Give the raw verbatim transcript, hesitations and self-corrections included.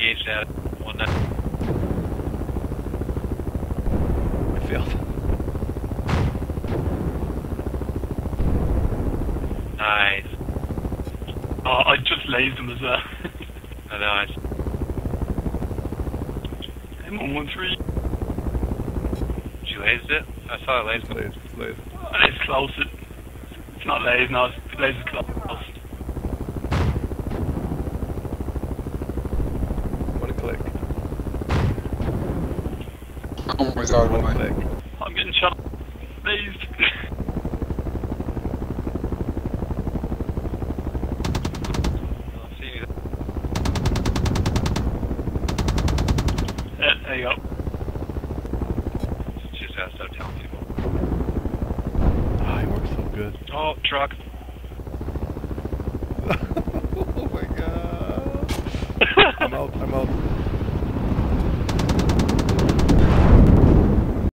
engaged at one nine. I failed. Nice. Oh, I just lased him as well. Oh, nice. M one one three. Did you laze it? I saw it laze. Laser, laser. Oh, it's close. It, it's not laze, no, it's, the laze is close. One click. Oh my god, One one click. I'm getting shot. Lased. Yeah, there you go. Just gotta start telling people. Ah, he works so good. Oh, truck. Oh my god. I'm out, I'm out.